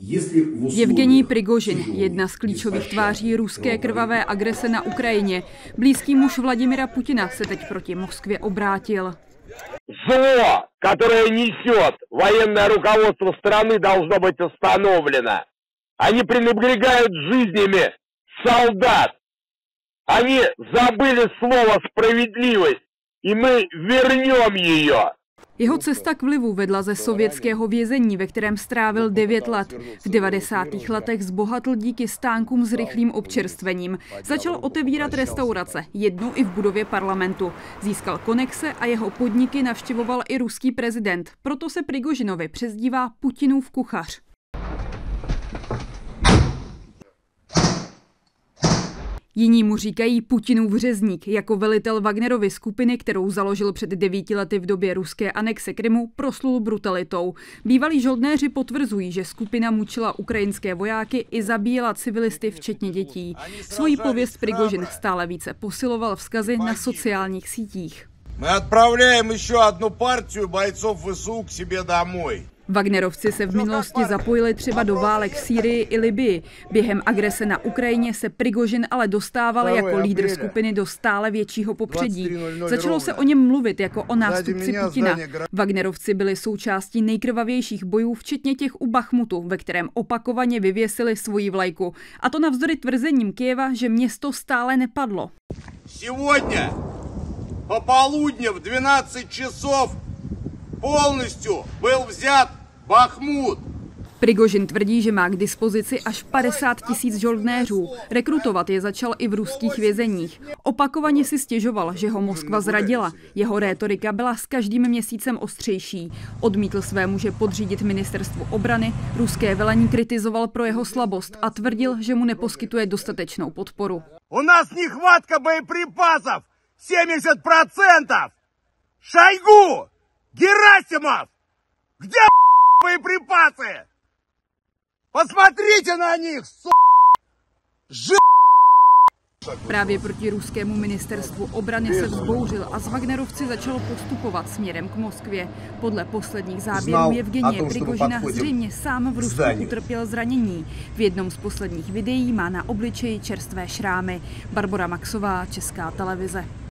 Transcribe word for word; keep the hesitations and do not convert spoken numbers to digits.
Jevgenij Prigožin, jedna z klíčových tváří ruské krvavé agrese na Ukrajině. Blízký muž Vladimira Putina se teď proti Moskvě obrátil. Zlo, které nесет военное руководство страны, должно быть остановлено. Они пренебрегают жизнями солдат. Они забыли слово справедливость, и мы вернем ее. Jeho cesta k vlivu vedla ze sovětského vězení, ve kterém strávil devět let. V devadesátých letech zbohatl díky stánkům s rychlým občerstvením. Začal otevírat restaurace, jednu i v budově parlamentu. Získal konexe a jeho podniky navštěvoval i ruský prezident. Proto se Prigožinovi přezdívá Putinův kuchař. Jiní mu říkají Putinův řezník. Jako velitel Wagnerovy skupiny, kterou založil před devíti lety v době ruské anexe Krymu, proslul brutalitou. Bývalí žoldnéři potvrzují, že skupina mučila ukrajinské vojáky i zabíjela civilisty, včetně dětí. Svoji pověst Prigožin stále více posiloval vzkazy na sociálních sítích. My odpravляем ještě jednu partiu бойцов ВСУ k себе domů. Wagnerovci se v minulosti zapojili třeba do válek v Sýrii i Libyi. Během agrese na Ukrajině se Prigožin ale dostával jako lídr skupiny do stále většího popředí. Začalo se o něm mluvit jako o nástupci Putina. Wagnerovci byli součástí nejkrvavějších bojů, včetně těch u Bachmutu, ve kterém opakovaně vyvěsili svoji vlajku. A to navzdory tvrzením Kyjeva, že město stále nepadlo. Сегодня пополудни в двенадцать часов полностью byl vzat Bachmut. Prigožin tvrdí, že má k dispozici až padesát tisíc žoldnéřů. Rekrutovat je začal i v ruských vězeních. Opakovaně si stěžoval, že ho Moskva zradila. Jeho rétorika byla s každým měsícem ostřejší. Odmítl své muže podřídit ministerstvu obrany, ruské velení kritizoval pro jeho slabost a tvrdil, že mu neposkytuje dostatečnou podporu. U nás nechvátka bojepripasov sedmdesát procent. Šojgu! Герасимов! Где боеприпасы? Посмотрите на них, с***! Právě proti ruskému ministerstvu obrany se vzbouřil a s Wagnerovci začal postupovat směrem k Moskvě. Podle posledních záběrů Jevgenije Prigožina zřejmě sám v Rusku utrpěl zranění. V jednom z posledních videí má na obličeji čerstvé šrámy. Barbora Maxová, Česká televize.